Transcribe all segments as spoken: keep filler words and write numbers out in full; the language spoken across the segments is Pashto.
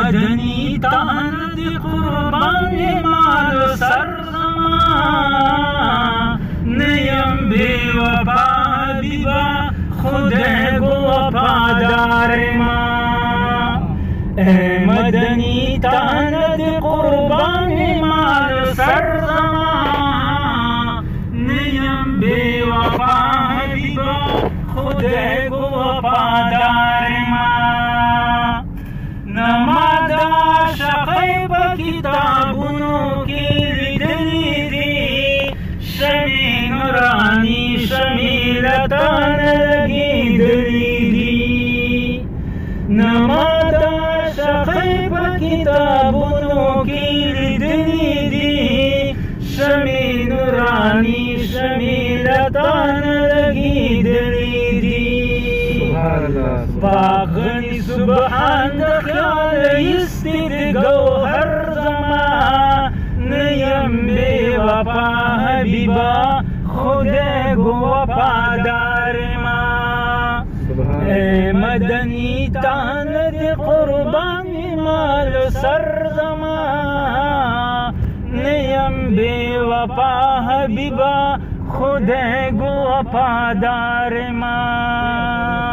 مدنی تان دی قربان مال سر زمان نیم بے وفا حبیبا خود گو وفادار ماں اے مدنی تان دی قربان مال سر زمان نیم بے وفا حبیبا خود گو وفادار ماں نمادا شقیب کتابونو کی لیدلی دی شمی نورانی شمی لتان لگیدلی دی نمادا شقیب کتابونو کی لیدلی دی شمی نورانی شمی لتان لگیدلی دی باغنی سبحان خیال استد گوهر زمان نیم بے وفا حبیبا خود گو وفادار ماں اے مدنی تان دی قربان مال سر زمان نیم بے وفا حبیبا خود گو وفادار ماں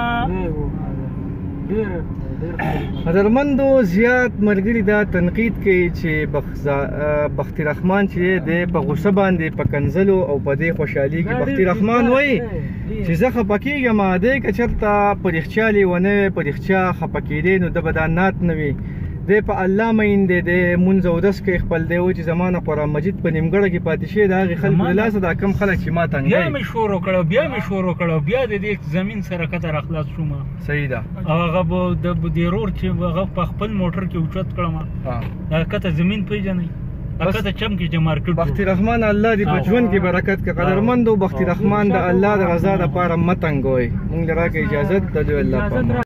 قدرمندو زیات ملګري دا تنقید کوي چې بختي رحمان چې دی په غوسه باندې په کنځلو او په دې خوشحالي کې بختي رحمان وایي چې زه خفه کېږم دی که چېرته په رښتیا لیونی وی په رښتیا خفه کېدی نو ده به دا نعت نه وي دی په الله مین دی دی مونځ اودس کوي خپل دی و چې زما نه قرآن مجید په نیمګړه کې پاتې شوی د هغې خلکو د لاسه دا کم خلک چې ما تنګوي بیا مې شروع کړه بیا مې شروع کړه بیا د دې زمین سره کته راخلاص شوم صحیح ده او هغه به د دې رور چې هغه په خپل موټر کې اوچت کړم دا کته زمین پیژنئ کته چم کې چې مارکیټ بختي رحمان الله دې په ژوند کې برکت کړي قدرمندو بختي رحمان د الله د رضا لپاره مه تنګوئ مونږ له راکړه اجازت د الله په امان